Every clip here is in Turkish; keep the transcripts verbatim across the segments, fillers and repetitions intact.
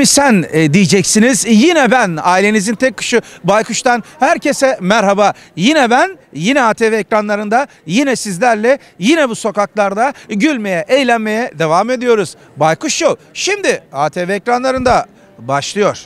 mi sen e, diyeceksiniz. Yine ben, ailenizin tek kuşu Baykuş'tan herkese merhaba. Yine ben, yine A T V ekranlarında, yine sizlerle, yine bu sokaklarda gülmeye, eğlenmeye devam ediyoruz. Baykuş Show şimdi A T V ekranlarında başlıyor.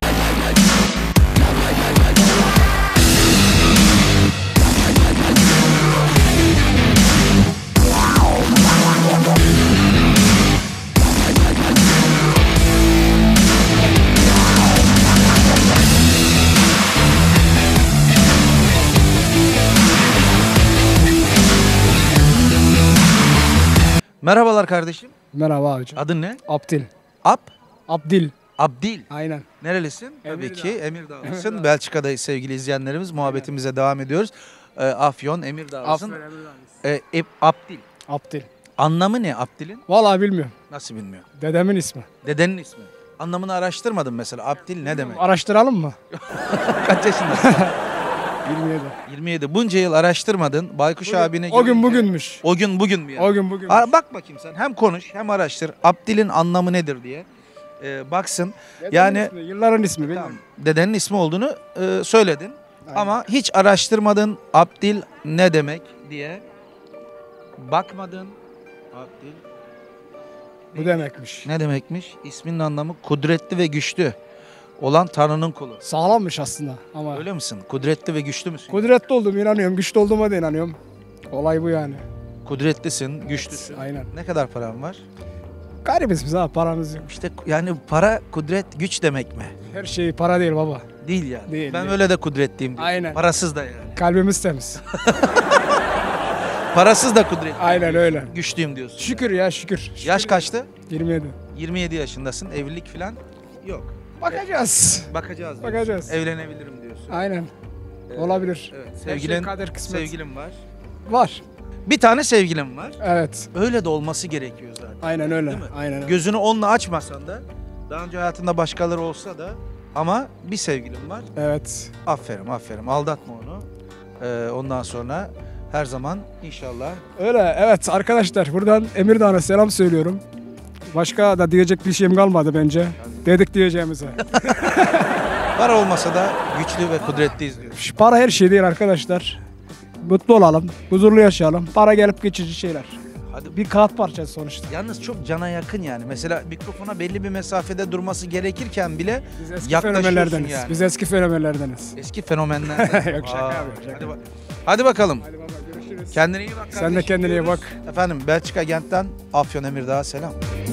Merhabalar kardeşim. Merhaba abicim. Adın ne? Abdil. Ab? Abdil. Abdil. Aynen. Nerelisin? Tabii Emirdağ. ki Emirdağlısın. Belçika'dayız sevgili izleyenlerimiz. Muhabbetimize devam ediyoruz. Ee, Afyon, Emirdağlısın. Ee, e, Abdil. Abdil. Anlamı ne Abdil'in? Vallahi bilmiyorum. Nasıl bilmiyor? Dedemin ismi. Dedenin ismi. Anlamını araştırmadın mesela. Abdil ne demek? Araştıralım mı? Kaç yaşındasın? yirmi yedi. yirmi yedi. Bunca yıl araştırmadın. Baykuş Bugün- abine O gün görünce- bugünmüş. O gün bugün mü yani? O gün bugün. Aa, bak bakayım sen. Hem konuş hem araştır. Abdil'in anlamı nedir diye. Ee, baksın. Yani ismi, yılların ismi tamam, bilmiyorum. dedenin ismi olduğunu e, söyledin. Aynen. Ama hiç araştırmadın Abdil ne demek diye. Bakmadın. Abdil Bu demekmiş. ne demekmiş? İsminin anlamı kudretli ve güçlü olan Tanrı'nın kulu. Sağlammış aslında ama. Öyle misin? Kudretli ve güçlü müsün? Kudretli olduğumu inanıyorum. Güçlü olduğuma da inanıyorum. Olay bu yani. Kudretlisin, güçlüsün. Aynen. Ne kadar paran var? Garibiz biz abi, paramız yok. İşte yani para, kudret, güç demek mi? Her şey para değil baba. Değil yani. Değil, ben değil. öyle de kudretliyim diyorum. Aynen. Parasız da yani. Kalbimiz temiz. Parasız da kudretliyim. Aynen öyle. Güçlüyüm diyorsun. Şükür ya şükür. Şükür. Yaş kaçtı? yirmi yedi. yirmi yedi yaşındasın. Evlilik falan yok. Bakacağız. Bakacağız diyorsun. Bakacağız. Evlenebilirim diyorsun. Aynen. Ee, Olabilir. Evet. Her şey Sevgilin, kader kısmet. sevgilin var. Var. Bir tane sevgilim var. Evet. Öyle de olması gerekiyor zaten. Aynen öyle. Değil mi? Aynen öyle. Gözünü onunla açmasan da, daha önce hayatında başkaları olsa da, ama bir sevgilim var. Evet. Aferin aferin, aldatma onu. Ee, ondan sonra her zaman inşallah. Öyle evet arkadaşlar, buradan Emirdağ'a selam söylüyorum. Başka da diyecek bir şeyim kalmadı bence. Dedik diyeceğimize. Para olmasa da güçlü ve kudretliyiz diyoruz. Şu para her şey değil arkadaşlar. Mutlu olalım, huzurlu yaşayalım. Para gelip geçici şeyler. Hadi. Bir kağıt parçası sonuçta. Yalnız çok cana yakın yani. Mesela mikrofona belli bir mesafede durması gerekirken bile Biz eski yaklaşıyorsun fenomenlerdeniz. yani. Biz eski fenomenlerdeniz. Eski fenomenler. Yok, şaka yapıyorum, şaka. Hadi, bak- hadi bakalım. Hadi baba görüşürüz. Kendine iyi bak Sen de kardeşim kendine iyi diyoruz. bak. Efendim Belçika Gent'ten Afyon Emirdağ'a selam.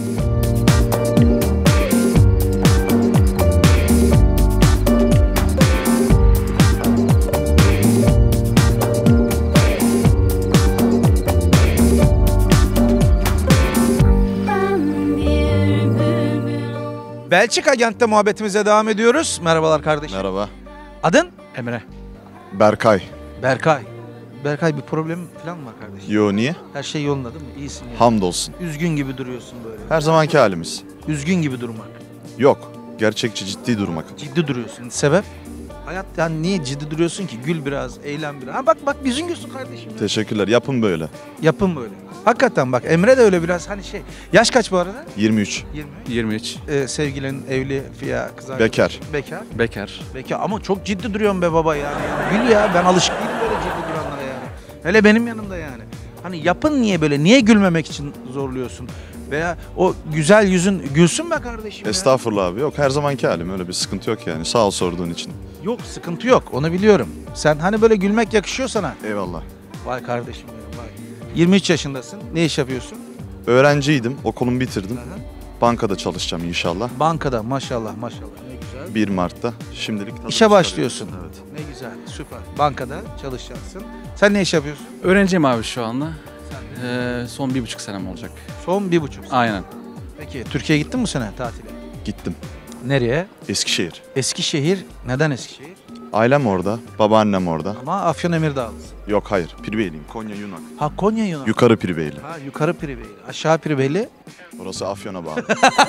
Belçika Gent'te muhabbetimize devam ediyoruz. Merhabalar kardeşim. Merhaba. Adın? Emre. Berkay. Berkay. Berkay bir problem falan mı var kardeşim? Yo niye? Her şey yolunda değil mi? İyisin yani. Hamdolsun. Üzgün gibi duruyorsun böyle. Her zamanki halimiz. Üzgün gibi durmak. Yok. Gerçekçi ciddi durmak. Ciddi duruyorsun. Sebep? Hayat yani niye ciddi duruyorsun ki? Gül biraz, eğlen biraz. Ha bak bak üzgünsün kardeşim. Teşekkürler. Yapın böyle. Yapın böyle. Hakikaten bak Emre de öyle biraz hani şey. Yaş kaç bu arada? yirmi üç. yirmi. yirmi üç. Ee, sevgilin evli, fiya, kız arkadaşı. Bekar. Bekar. Bekar. Bekar ama çok ciddi duruyorsun be baba yani. Gül ya, ben alışık değilim böyle ciddi duranlara yani. Hele benim yanımda yani. Hani yapın niye böyle? Niye gülmemek için zorluyorsun? Veya o güzel yüzün gülsün be kardeşim ya. Estağfurullah abi. Yok her zamanki halim. Öyle bir sıkıntı yok yani. Sağ ol sorduğun için. Yok sıkıntı yok, onu biliyorum. Sen hani böyle gülmek yakışıyor sana. Eyvallah. Vay kardeşim benim vay. yirmi üç yaşındasın. Ne iş yapıyorsun? Öğrenciydim. Okulumu bitirdim. Aha. Bankada çalışacağım inşallah. Bankada maşallah maşallah ne güzel. bir Mart'ta. Şimdilik tadını İşe başlıyorsun. çıkarıyorum. Evet. Ne güzel süper. Bankada çalışacaksın. Sen ne iş yapıyorsun? Öğrenciyim abi şu anda. Ee, son bir buçuk senem olacak. Son bir buçuk sene. Aynen. Peki Türkiye'ye gittin mi bu sene tatile? Gittim. Nereye? Eskişehir. Eskişehir. Neden Eskişehir? Ailem orada. Babaannem orada. Ama Afyon Emirdağlısın. Yok hayır. Pirbeyliyim. Konya Yunak. Ha Konya Yunan. Yukarı Pirbeyli. Ha yukarı Piribeyli. Aşağı Piribeyli. Orası Afyon'a bağlı.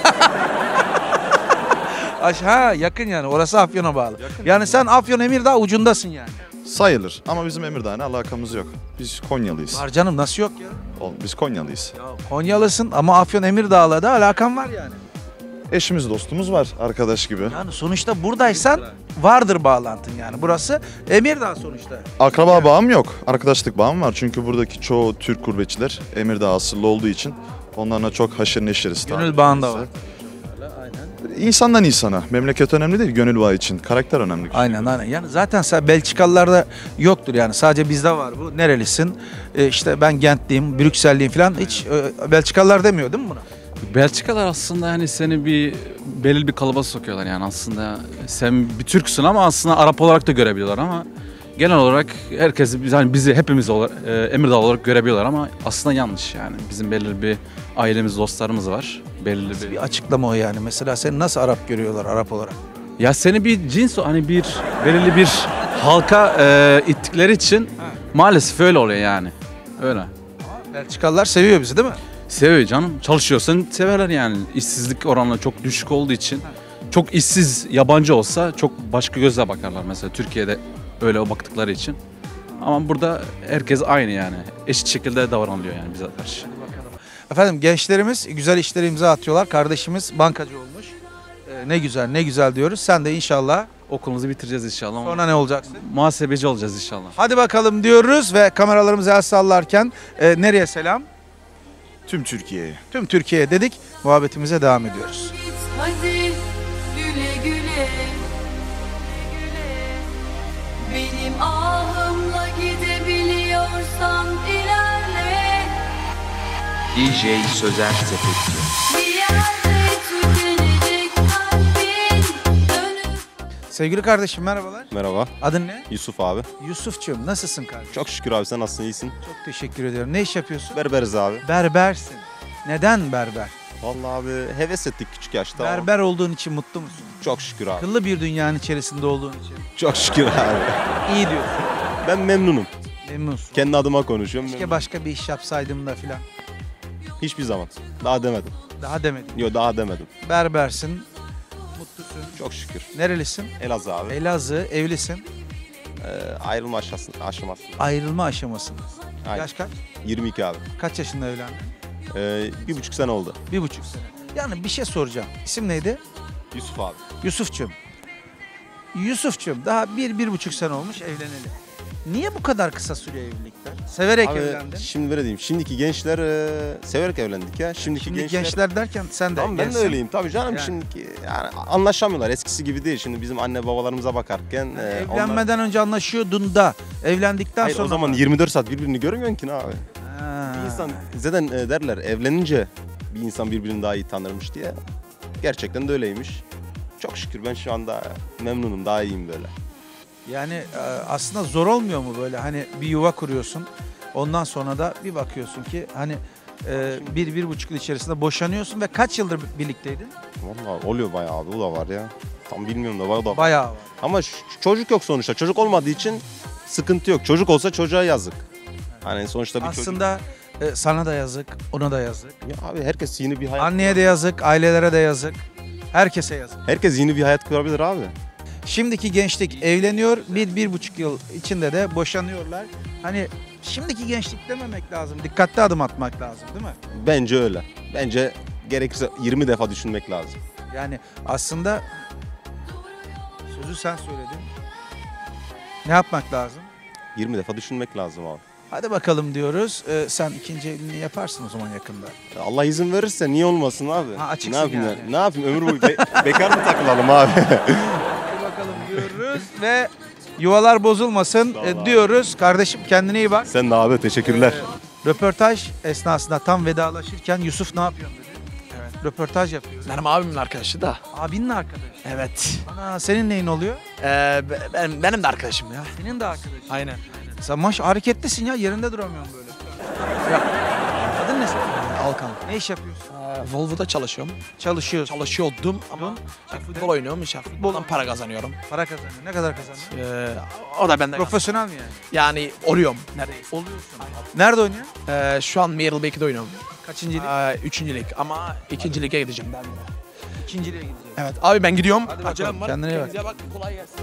Aşağı yakın yani. Orası Afyon'a bağlı. Yani sen Afyon Emirdağ ucundasın yani. Sayılır ama bizim Emirdağ'la alakamız yok. Biz Konyalıyız. Var canım nasıl yok ya? Ol- Biz Konyalıyız. Ya Konyalısın ama Afyon Emirdağ'la da alakan var yani. Eşimiz dostumuz var arkadaş gibi. Yani sonuçta buradaysan vardır bağlantın yani. Burası Emirdağ sonuçta. Akraba bağım yok. Arkadaşlık bağım var. Çünkü buradaki çoğu Türk gurbetçiler Emirdağ asıllı olduğu için onlarla çok haşır neşiriz. Gönül bağında var. İnsandan insana. Memleket önemli değil, gönül bağı için. Karakter önemli. Aynen aynen. Yani zaten sen Belçikalılarda yoktur yani. Sadece bizde var bu. Nerelisin? E işte ben Gentliyim, Brüksel'liyim falan. Hiç e, Belçikalılar demiyor değil mi buna? Belçikalar aslında hani seni bir belirli bir kalıba sokuyorlar yani aslında sen bir Türksün ama aslında Arap olarak da görebiliyorlar ama genel olarak herkesi yani bizi hepimiz olarak, e, Emirdağ olarak görebiliyorlar ama aslında yanlış yani. Bizim belirli bir ailemiz, dostlarımız var. Belirli bir... Bir açıklama o yani. Mesela seni nasıl Arap görüyorlar Arap olarak? Ya seni bir cins hani bir belirli bir halka e, ittikleri için maalesef öyle oluyor yani. Öyle. Belçikalılar seviyor bizi değil mi? Seviyor canım. Çalışıyorsan severler yani. İşsizlik oranları çok düşük olduğu için. Çok işsiz yabancı olsa çok başka gözle bakarlar mesela Türkiye'de öyle baktıkları için. Ama burada herkes aynı yani. Eşit şekilde davranılıyor yani bize karşı. Efendim gençlerimiz güzel işlere imza atıyorlar. Kardeşimiz bankacı olmuş. Ee, ne güzel ne güzel diyoruz. Sen de inşallah Okulumuzu bitireceğiz inşallah. ama sonra ne olacaksın? Muhasebeci olacağız inşallah. Hadi bakalım diyoruz ve kameralarımızı el sallarken e, nereye selam? Tüm Türkiye'ye. Tüm Türkiye'ye dedik. Muhabbetimize devam ediyoruz. Hadi güle güle, benim ahımla gidebiliyorsan ilerle. D J Sözer Sepetçi. Bir yerde tükenecek kalbin dönüp Sevgili kardeşim merhabalar. Merhaba, Adın ne? Yusuf abi. Yusuf'cuğum nasılsın kardeşim? Çok şükür abi, sen nasılsın, iyisin? Çok teşekkür ediyorum. Ne iş yapıyorsun? Berberiz abi. Berbersin. Neden berber? Vallahi abi heves ettik küçük yaşta. ama Berber olduğun için mutlu musun? Çok şükür abi. Akıllı bir dünyanın içerisinde olduğun için. Çok şükür abi. İyi diyorsun. Ben memnunum. Memnunsun. Kendi adıma konuşuyorum. Keşke memnunum. başka bir iş yapsaydım da filan. Hiçbir zaman. Daha demedim. Daha demedim. Yok, daha demedim. Berbersin. Mutlusun. Çok şükür. Nerelisin? Elazığ abi. Elazığ. Evlisin. Ee, ayrılma aşamasında. aşamasında. Ayrılma aşamasında. Aynen. Yaş kaç? yirmi iki abi. Kaç yaşında evlendin? Ee, bir buçuk sene oldu. Bir buçuk sene. Yani bir şey soracağım. İsim neydi? Yusuf abi. Yusuf'cum. Yusuf'cum daha bir, bir buçuk sene olmuş evleneli. Niye bu kadar kısa sürüyor evlilikler? Severek Abi evlendin. şimdi böyle diyeyim. Şimdiki gençler e, severek evlendik ya. Şimdiki Şimdi gençler... gençler, derken sen de Tamam, ben de gençsin. öyleyim tabii canım. Yani. Şimdiki yani anlaşamıyorlar. Eskisi gibi değil. Şimdi bizim anne babalarımıza bakarken Yani e, onlar- evlenmeden önce anlaşıyordun da evlendikten Hayır, sonra o zaman mı? yirmi dört saat birbirini görmüyorsun ki ne abi. Ha. Bir insan zaten e, derler evlenince bir insan birbirini daha iyi tanırmış diye. Gerçekten de öyleymiş. Çok şükür ben şu anda memnunum, daha iyiyim böyle. Yani e, aslında zor olmuyor mu böyle hani bir yuva kuruyorsun. Ondan sonra da bir bakıyorsun ki hani e, bir, bir buçuk yıl içerisinde boşanıyorsun ve kaç yıldır birlikteydin? Vallahi oluyor bayağı abi, o da var ya. Tam bilmiyorum da var da. Bayağı var. Ama ş- çocuk yok sonuçta. Çocuk olmadığı için sıkıntı yok. Çocuk olsa çocuğa yazık. Hani sonuçta bir Aslında e, sana da yazık, ona da yazık. çocuk. Ya abi herkes yeni bir hayat. Anneye de yazık, ailelere de yazık. Herkese yazık. Herkes yeni bir hayat kurabilir abi. Şimdiki gençlik evleniyor, bir, bir buçuk yıl içinde de boşanıyorlar. Hani şimdiki gençlik dememek lazım, dikkatli adım atmak lazım değil mi? Bence öyle. Bence gerekirse yirmi defa düşünmek lazım. Yani aslında sözü sen söyledin. Ne yapmak lazım? yirmi defa düşünmek lazım abi. Hadi bakalım diyoruz. Ee, sen ikinci evliliğini yaparsın o zaman yakında. Allah izin verirse niye olmasın abi? Ha, açıksın ne yapayım yani. ya? Ne yapayım? Ömür boyu be- bekar mı takılalım abi? Hadi bakalım diyoruz ve yuvalar bozulmasın Sağ ol e, abi. diyoruz. Kardeşim kendine iyi bak. Sen de abi, teşekkürler. Röportaj esnasında tam vedalaşırken Yusuf ne yapıyorsun dedi. Evet. Röportaj yapıyor. Benim abimin arkadaşı da. Abinin arkadaşı. Evet. Ana senin neyin oluyor? Ee, be- benim, benim de arkadaşım ya. Senin de arkadaşın. Aynen. Sen maş hareketlisin ya yerinde duramıyorsun böyle. Ya. Adın ne senin? Alkan. Ne iş yapıyorsun? Ee, Volvo'da çalışıyorum. Çalışıyorsun. Çalışıyordum ama işte futbol oynuyorum. İşte futboldan para kazanıyorum. Para kazanıyor. Ne kadar kazanıyor? Ee, o da benden. Profesyonel mi yani? Yani oluyorum neredeyse. Oluyorsun. Nerede oynuyorsun? Ee, şu an Merelbeck'de oynuyorum. Kaçıncı lig? Ee, üçüncü lig ama ikinci lige gideceğim ben. İkinciliğe gideceğiz. Evet abi ben gidiyorum. Hadi bakalım, Acelem var. kendine iyi bak. Kendinize kolay gelsin.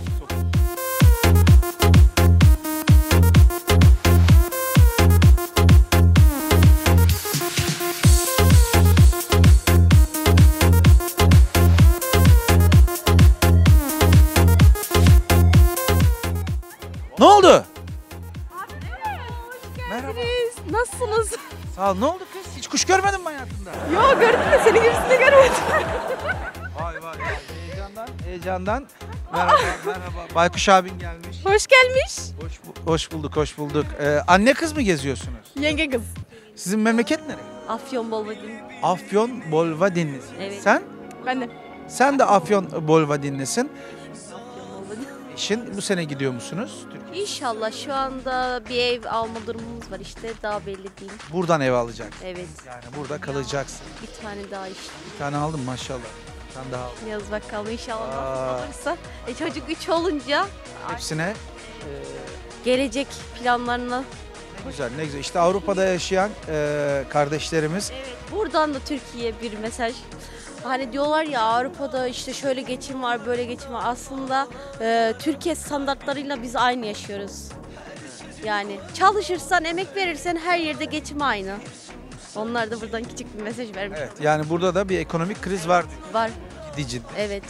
geldiniz. Nasılsınız? Sağ ol. Ne oldu kız? Hiç kuş görmedin mi hayatında? Yo gördüm de senin gibisini görmedim. Vay vay. Heyecandan. Heyecandan. Merhaba, merhaba. Baykuş abin gelmiş. Hoş gelmiş. Hoş, bu- hoş bulduk, hoş bulduk. Ee, anne kız mı geziyorsunuz? Yenge kız. Sizin memleket nereye? Afyon Bolvadin. Afyon Bolvadinlisin. Evet. Sen? Ben de. Sen de Afyon Bolvadinlisin. Afyon Bolvadin. Eşin bu sene gidiyor musunuz? Türkiye. İnşallah şu anda bir ev alma durumumuz var işte daha belli değil. Buradan ev alacak. Evet. Yani burada kalacaksın. Bir tane daha işte. Bir tane aldım maşallah. Bir tane daha aldım. Yaz bakalım inşallah Aa. nasıl olursa. E, çocuk üç olunca Hepsine e, gelecek planlarına. ne güzel ne güzel. İşte Avrupa'da yaşayan e, kardeşlerimiz Evet. Buradan da Türkiye'ye bir mesaj. Hani diyorlar ya Avrupa'da işte şöyle geçim var, böyle geçim var. Aslında e, Türkiye standartlarıyla biz aynı yaşıyoruz. Yani çalışırsan, emek verirsen her yerde geçim aynı. Onlar da buradan küçük bir mesaj vermiş. evet yani burada da bir ekonomik kriz var Var, ciddi ciddi. evet.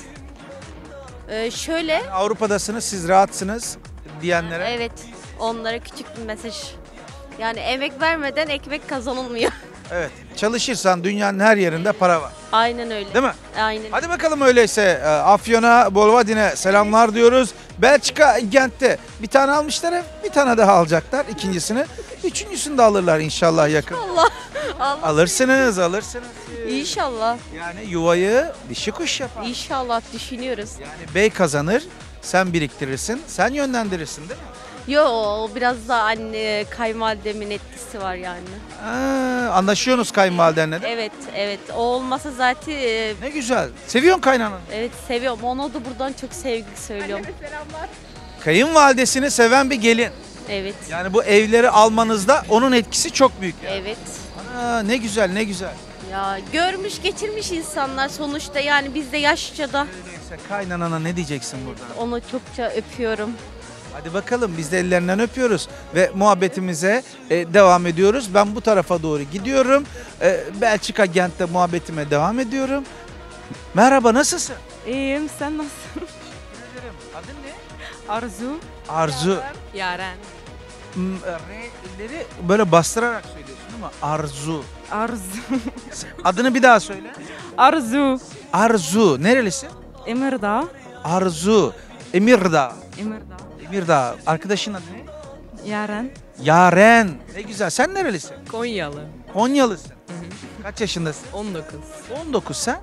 E, şöyle, Avrupa'dasınız siz rahatsınız diyenlere. evet onlara küçük bir mesaj. Yani emek vermeden ekmek kazanılmıyor. Evet. Çalışırsan dünyanın her yerinde para var. Aynen öyle. Değil mi? Aynen. Hadi bakalım öyleyse e, Afyon'a, Bolvadin'e selamlar diyoruz. Belçika Gent'te bir tane almışlar ev, bir tane daha alacaklar ikincisini. Üçüncüsünü de alırlar inşallah yakın. Allah. Allah. Alırsınız, alırsınız. İnşallah. Yani yuvayı dişi kuş yapar. İnşallah düşünüyoruz. Yani bey kazanır, sen biriktirirsin, sen yönlendirirsin değil mi? Yo o biraz da anne kayınvalidemin etkisi var yani. Aa, anlaşıyorsunuz kayınvalidenle de. Evet evet o olmasa zaten e, Ne güzel. Seviyorsun kaynananı. evet seviyorum. Ona da buradan çok sevgi söylüyorum. Kayınvalidesini seven bir gelin. Evet. Yani bu evleri almanızda onun etkisi çok büyük. Yani. Evet. Aa, ne güzel, ne güzel. Ya görmüş geçirmiş insanlar sonuçta yani biz de yaşça da Öyleyse kaynanana ne diyeceksin burada? onu çokça öpüyorum. Hadi bakalım biz de ellerinden öpüyoruz ve muhabbetimize e, devam ediyoruz. Ben bu tarafa doğru gidiyorum. E, Belçika Gent'te muhabbetime devam ediyorum. Merhaba nasılsın? İyiyim, sen nasılsın? Adın ne? Arzu. Arzu. Yaren. M, R'leri böyle bastırarak söylüyorsun değil mi? Arzu. Arzu. Adını bir daha söyle. Arzu. Arzu. Nerelisin? Emirdağ. Arzu. Emirdağ. Emirdağ. Emirdağ. Arkadaşın adı ne? Yaren. Yaren. Ne güzel. Sen nerelisin? Konyalı. Konyalısın. Kaç yaşındasın? on dokuz. on dokuz sen?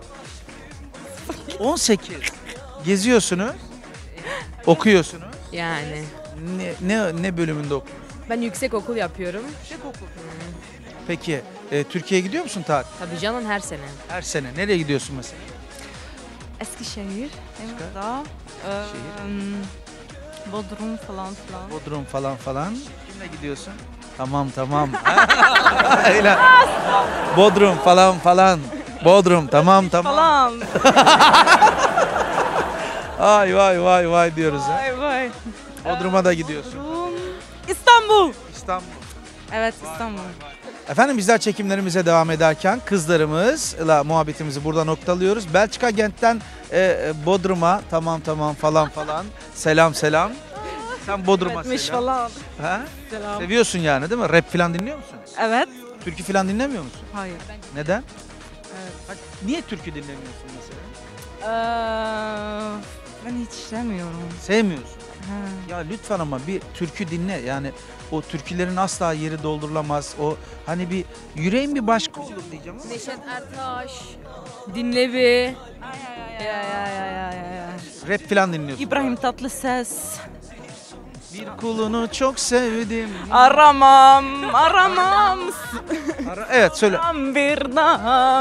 on sekiz. Geziyorsunuz. Okuyorsunuz. Yani. Ne, ne, ne bölümünde okuyorsun? Ben yüksek okul yapıyorum. Yüksek okul. Peki e, Türkiye'ye gidiyor musun tatil? Tabii canım her sene. Her sene. Nereye gidiyorsun mesela? Eskişehir. Emirdağ. Şehir. Bodrum falan filan. Bodrum falan falan. Kimle gidiyorsun? Tamam tamam. Öyle. Bodrum falan falan. Bodrum tamam tamam. Falan. Ay vay vay vay diyoruz ha. Vay vay. Bodrum'a da gidiyorsun. Bodrum. İstanbul. İstanbul. Evet İstanbul. Efendim bizler çekimlerimize devam ederken kızlarımızla muhabbetimizi burada noktalıyoruz. Belçika Gent'ten e, e, Bodrum'a tamam tamam falan falan. Selam selam. Sen Bodrum'a Etmiş selam. falan. Ha? Selam. Seviyorsun yani değil mi? Rap falan dinliyor musun? Evet. Türkü falan dinlemiyor musun? Hayır. Neden? Evet. Ha, niye türkü dinlemiyorsun mesela? Ee, ben hiç sevmiyorum. Sevmiyorsun. Ha. Ya lütfen ama bir türkü dinle. Yani o türkülerin asla yeri doldurulamaz. O hani bir yüreğin bir başka olur diyeceğim ama. Neşet Ertaş. Dinlevi. Ay ay ay ay ay ay ay ay. Rap falan dinliyorsun. İbrahim Tatlıses. Bir kulunu çok sevdim. Aramam, aramam. Ara- evet söyle. Aram bir daha.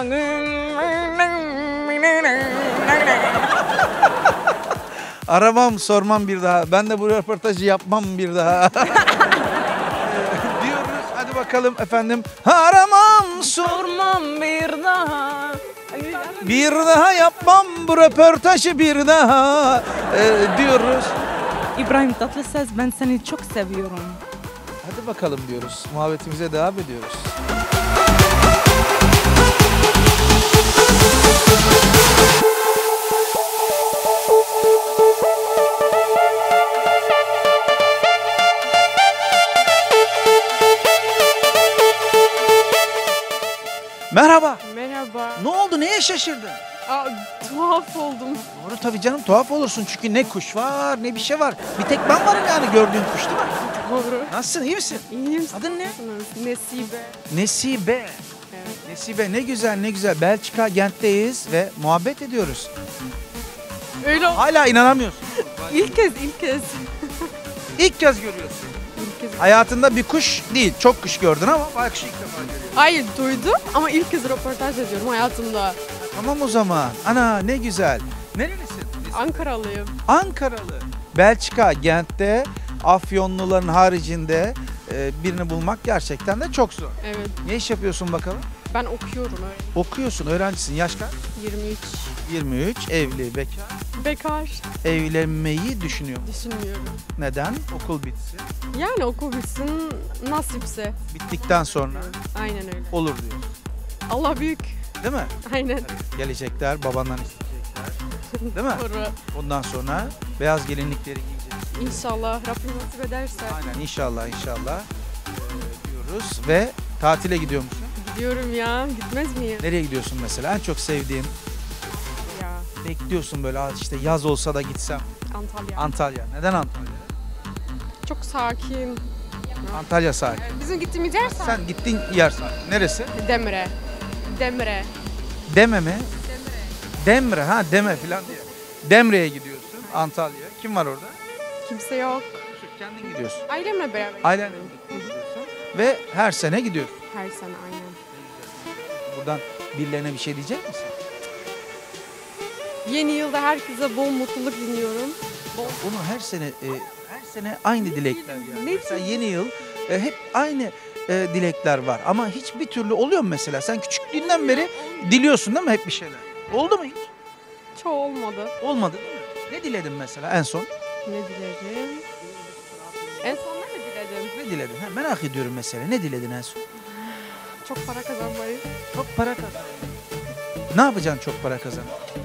Aramam sormam bir daha. Ben de bu röportajı yapmam bir daha. Diyoruz. Hadi bakalım efendim. Aramam sor. Sormam bir daha. Bir daha yapmam bu röportajı bir daha. Ee, diyoruz. İbrahim Tatlıses ben seni çok seviyorum. Hadi bakalım diyoruz. Muhabbetimize devam ediyoruz. Merhaba. Merhaba. Ne oldu? Neye şaşırdın? Aa, tuhaf oldum. Doğru tabii canım, tuhaf olursun çünkü ne kuş var ne bir şey var. Bir tek ben varım yani gördüğün kuş değil mi? Doğru. Nasılsın, iyi misin? İyiyim. Adın ne? Nesibe. Nesibe. Evet. Nesibe ne güzel ne güzel. Belçika Gent'teyiz ve muhabbet ediyoruz. Öyle oldu. Hala inanamıyorsun. İlk kez, ilk kez. İlk kez görüyorsun. İlk kez. Hayatında bir kuş değil, çok kuş gördün ama baykuşu ilk defa görüyorsun. Hayır, duydum ama ilk kez röportaj ediyorum hayatımda. Tamam o zaman. Ana ne güzel. Nerelisin? Ankaralıyım. Ankaralı. Belçika Gent'te Afyonluların haricinde e, birini bulmak gerçekten de çok zor. Evet. Ne iş yapıyorsun bakalım? Ben okuyorum öyle. Okuyorsun, öğrencisin. Yaş kaç? yirmi üç. yirmi üç, evli, bekar. Bekar. Evlenmeyi düşünüyor musun? Düşünmüyorum. Neden? Okul bitsin. Yani okul bitsin nasipse. Bittikten sonra Aynen öyle. olur diyor. Allah büyük. Değil mi? Aynen. Gelecekler, babandan isteyecekler. Değil mi? Doğru. Ondan sonra beyaz gelinlikleri giyeceksin. İnşallah Rabbim nasip ederse. Aynen inşallah inşallah ee, diyoruz ve tatile gidiyor musun? Gidiyorum ya. Gitmez miyim? Nereye gidiyorsun mesela? En çok sevdiğin, Ya. bekliyorsun böyle "Aa, işte yaz olsa da gitsem. Antalya. Antalya. Neden Antalya? Çok sakin. Antalya sakin. Bizim gittiğimiz yer sakin. Sen gittiğin yer sakin. Neresi? Demre. Demre. Deme mi? Demre. ha Deme falan diye. Demre'ye gidiyorsun Antalya. Kim var orada? Kimse yok. Kendin gidiyorsun. Ailemle beraber. Ailenle gidiyorsun. Ve her sene gidiyorsun. Her sene aynen. Buradan birilerine bir şey diyecek misin? Yeni yılda herkese bol mutluluk diliyorum. Bol... Bunu her sene e, her sene aynı dilekler yani. Ne Mesela yeni yıl e, hep aynı e, dilekler var ama hiçbir türlü oluyor mu mesela? Sen küçüklüğünden beri diliyorsun değil mi hep bir şeyler? Oldu mu hiç? Çoğu olmadı. Olmadı değil mi? Ne diledin mesela en son? Ne diledim? En son ne diledim? Ne diledin? Ha, merak ediyorum mesela. Ne diledin en son? Çok para kazanmayı. Çok para kazan. Ne yapacaksın çok para kazan?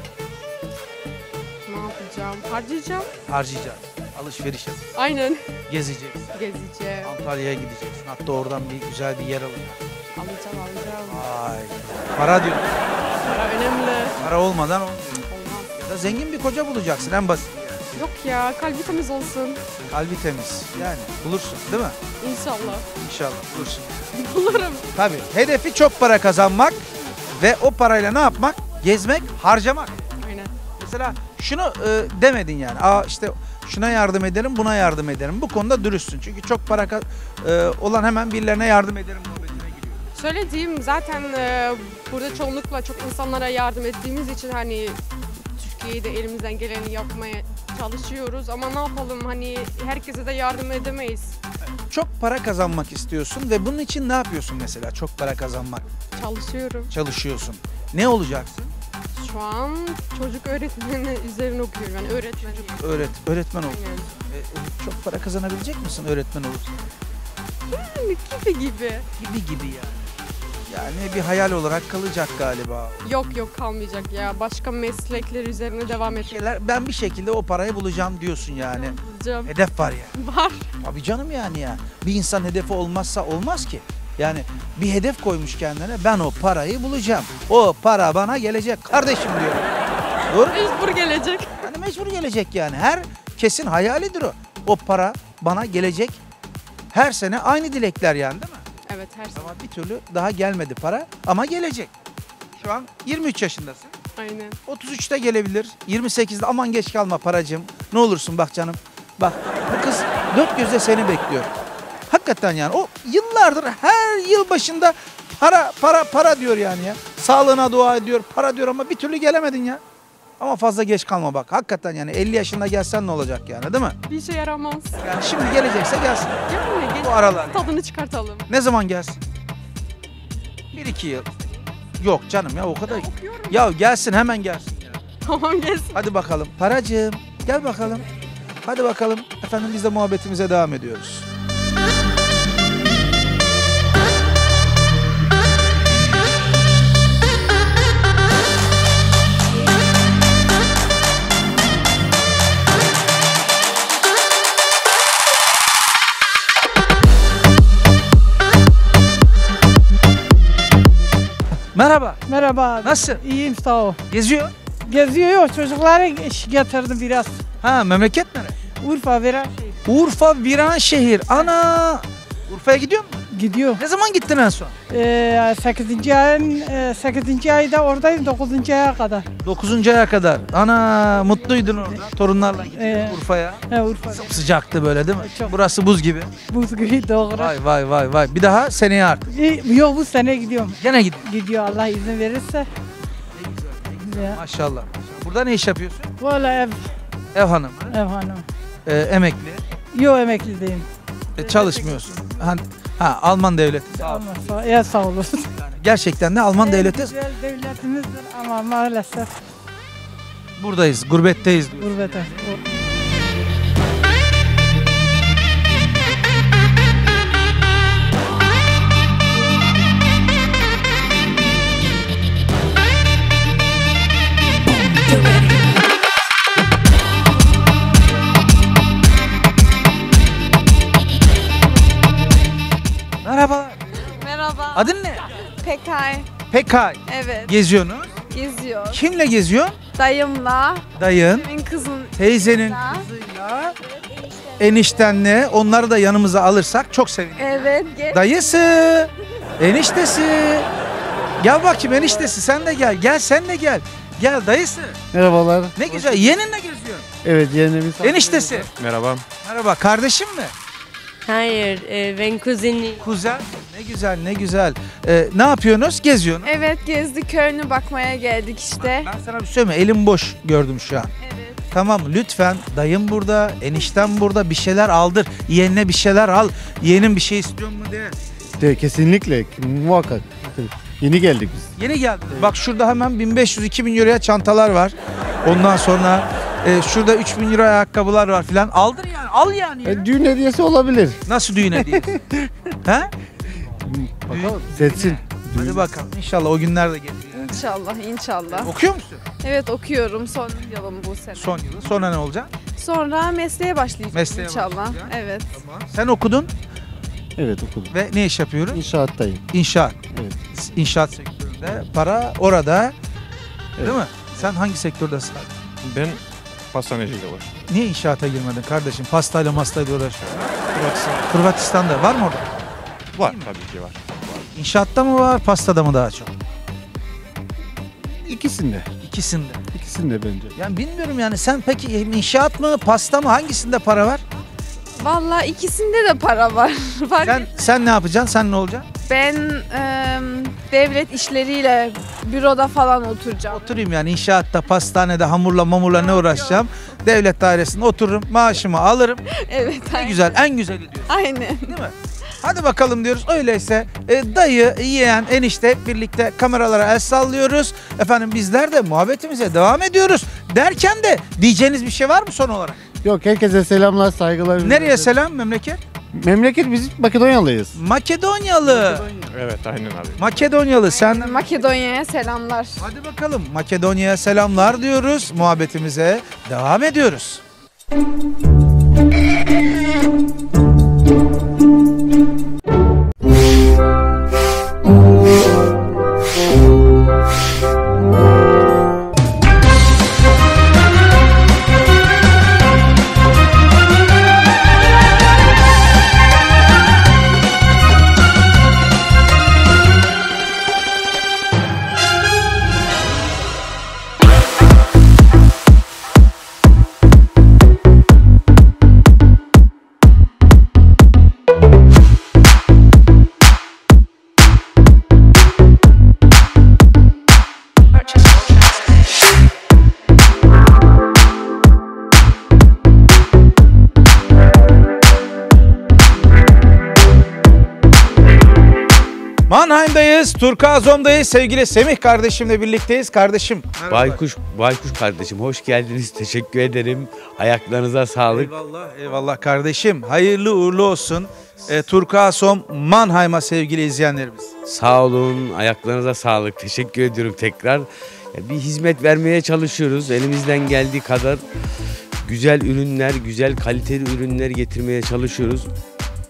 Ne yapacağım? Harcayacağım. Harcayacaksın. Alışveriş yap. Aynen. Gezeceksin. Gezeceğim. Antalya'ya gideceksin. Hatta oradan bir güzel bir yer alacaksın. Alacağım alacağım. Ay. Para diyor. Para önemli. Para olmadan olmuyor. Olmaz. Ya da zengin bir koca bulacaksın en basit. Yok ya kalbi temiz olsun. Kalbi temiz. Yani bulursun değil mi? İnşallah. İnşallah bulursun. Bulurum. Tabii. Hedefi çok para kazanmak ve o parayla ne yapmak? Gezmek, harcamak. Aynen. Mesela şunu e, demedin yani. Aa işte şuna yardım ederim, buna yardım ederim. Bu konuda dürüstsün. Çünkü çok para ka- e, olan hemen birilerine yardım ederim muhabbetine giriyor. Söylediğim zaten e, burada çoğunlukla çok insanlara yardım ettiğimiz için hani Türkiye'de elimizden geleni yapmaya çalışıyoruz ama ne yapalım hani herkese de yardım edemeyiz. Çok para kazanmak istiyorsun ve bunun için ne yapıyorsun mesela? Çok para kazanmak. Çalışıyorum. Çalışıyorsun. Ne olacaksın? Şu an çocuk öğretmeni üzerine okuyorum. Yani öğretmen. Öğret, öğretmen ol. Aynen. E, çok para kazanabilecek misin öğretmen olursan? Yani gibi gibi. Gibi gibi yani. Yani bir hayal olarak kalacak galiba. Yok yok kalmayacak ya. Başka meslekler üzerine devam edeceğim. Şeyler, ben bir şekilde o parayı bulacağım diyorsun yani. Bulacağım. Hedef var yani. Var. Tabii canım yani ya. Bir insan hedefi olmazsa olmaz ki. Yani bir hedef koymuş kendine, ben o parayı bulacağım. O para bana gelecek kardeşim diyor. Doğru mu? Mecbur gelecek. Yani mecbur gelecek yani. Her kesin hayalidir o. O para bana gelecek. Her sene aynı dilekler yani değil mi? Evet her zaman. Ama bir türlü daha gelmedi para ama gelecek. Şu an yirmi üç yaşındasın. Aynen. otuz üçte gelebilir. yirmi sekizde aman geç kalma paracığım. Ne olursun bak canım. Bak bu kız dört gözle seni bekliyor. Hakikaten yani o yıllardır her yıl başında para para para diyor yani ya. Sağlığına dua ediyor, para diyor ama bir türlü gelemedin ya. Ama fazla geç kalma bak. Hakikaten yani elli yaşında gelsen ne olacak yani değil mi? Bir işe yaramaz. Yani şimdi gelecekse gelsin. Yani geç, Bu aralar. tadını çıkartalım. Ne zaman gelsin? Bir iki yıl. Yok canım ya o kadar. Okuyorum. Ya gelsin hemen gelsin. Tamam gelsin. Hadi bakalım. Paracığım gel bakalım. Hadi bakalım. Efendim biz de muhabbetimize devam ediyoruz. Merhaba. Merhaba. Nasılsın? İyiyim sağ ol. Geziyor. Geziyor çocukları iş getirdim biraz. Ha, memleket nere? Urfa Viranşehir. Urfa Viranşehir. Ana! Urfa'ya gidiyor musun? Gidiyor. Ne zaman gittin en son? Ee, sekizinci ayın e, sekizinci ayda oradayım dokuzuncu aya kadar. dokuzuncu aya kadar. Ana, mutluydun orada. Torunlarla gittin Ee, Urfa'ya. He Urfa. Sıcaktı böyle değil mi? Çok. Burası buz gibi. Buz gibi doğru. Vay vay vay vay. Bir daha seneye artık. İyi, Yok bu sene gidiyorum. Gene gidiyor. Gidiyor Allah izin verirse. Ya. Maşallah. Burada ne iş yapıyorsun? Valla ev, Ev hanımı. ev hanım. e, emekli. Yok emekli değilim. E, çalışmıyorsun. Ha, ha, Alman devleti. Sağ ol. Ama sağ, ya sağ olasın. Gerçekten de Alman En devleti. güzel devletimizdir ama maalesef Buradayız, gurbetteyiz diyor. gurbete. Merhaba. Merhaba. Adın ne? Pekay. Pekay. Evet. Geziyorsun. Geziyor. Kimle geziyor? Dayımla. Dayın, Benim kızın. teyzenin Da. kızıyla, eniştenle. Onları da yanımıza alırsak çok seviniriz. Evet. Gel. Dayısı, eniştesi. Gel bakayım eniştesi, sen de gel. Gel sen de gel. Gel dayısı. Merhabalar. Ne güzel. Yeğeninle geziyorsun. Evet yeğenimiz. Eniştesi. Merhaba. Merhaba. Kardeşim mi? Hayır, e, ben kuzenim. Kuzen. Ne güzel, ne güzel. Ee, ne yapıyorsunuz? Geziyorsunuz. Evet gezdik köyünü bakmaya geldik işte. Ben sana bir şey söyleyeyim mi? Elim boş gördüm şu an. Evet. Tamam lütfen, dayım burada, eniştem burada, bir şeyler aldır. Yeğenine bir şeyler al. Yeğenin bir şey istiyor mu de. De, kesinlikle muhakkak. Yeni geldik biz. Yeni geldi. Bak şurada hemen bin beş yüz iki bin euroya çantalar var. Ondan sonra e, şurada üç bin euro ayakkabılar var filan. Aldır yani, al yani. Ya. E, düğün hediyesi olabilir. Nasıl düğün hediyesi? He? Bakalım. Setsin. Hadi bakalım. İnşallah o günler de gelir. İnşallah inşallah. Okuyor musun? Evet okuyorum son yılım bu sene. Son yılı. Sonra ne olacak? Sonra mesleğe başlayacağım Mesleğe inşallah. başlayacaksın. Evet. Sen okudun Evet okudum. ve ne iş yapıyoruz? İnşaattayım. İnşaat. Evet. İnşaat sektöründe. Para orada. Evet. Değil mi? Sen hangi sektördesin? Ben pastaneciyle var. Niye inşaata girmedin kardeşim? Pastayla mastayla uğraşıyorsun. Hırvatistan'da var mı orada? Var tabii ki var. İnşaatta mı var, pastada mı daha çok? İkisinde. İkisinde. İkisinde bence. Yani bilmiyorum yani sen peki inşaat mı, pasta mı, hangisinde para var? Vallahi ikisinde de para var. Fark Sen sen ne yapacaksın? Sen ne olacaksın? Ben e, devlet işleriyle büroda falan oturacağım. Oturayım yani inşaatta, pastanede, hamurla, mamurla ne uğraşacağım? Devlet dairesinde otururum, maaşımı alırım. Evet. Ne aynen. güzel, en güzeli diyorsun. Aynen. Değil mi? Hadi bakalım diyoruz. Öyleyse e, dayı, yeğen, enişte hep birlikte kameralara el sallıyoruz. Efendim bizler de muhabbetimize devam ediyoruz. Derken de diyeceğiniz bir şey var mı son olarak? Yok herkese selamlar, saygılar. Nereye selam memleket? Memleket biz Makedonyalıyız. Makedonyalı. Evet aynen abi. Makedonyalı sen. Makedonya'ya selamlar. Hadi bakalım Makedonya'ya selamlar diyoruz. Muhabbetimize devam ediyoruz. Mannheim'dayız, Turkuazom'dayız. Sevgili Semih kardeşimle birlikteyiz. Kardeşim. Merhaba. Baykuş, Baykuş kardeşim hoş geldiniz. Teşekkür ederim. Ayaklarınıza sağlık. Eyvallah, eyvallah kardeşim. Hayırlı uğurlu olsun. E, Turkuazom Mannheim'a sevgili izleyenlerimiz. Sağ olun. Ayaklarınıza sağlık. Teşekkür ediyorum tekrar. Ya bir hizmet vermeye çalışıyoruz. Elimizden geldiği kadar güzel ürünler, güzel kaliteli ürünler getirmeye çalışıyoruz.